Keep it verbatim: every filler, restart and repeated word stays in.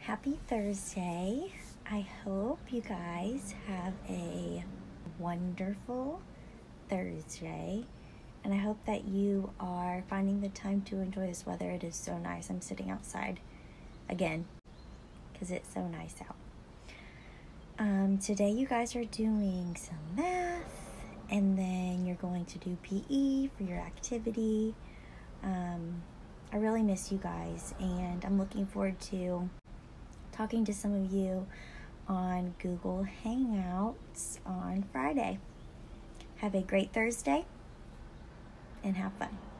Happy Thursday. I hope you guys have a wonderful Thursday, and I hope that you are finding the time to enjoy this weather. It is so nice. I'm sitting outside again because it's so nice out. Um, today you guys are doing some math, and then you're going to do P E for your activity. Um, I really miss you guys, and I'm looking forward to talking to some of you on Google Hangouts on Friday. Have a great Thursday and have fun.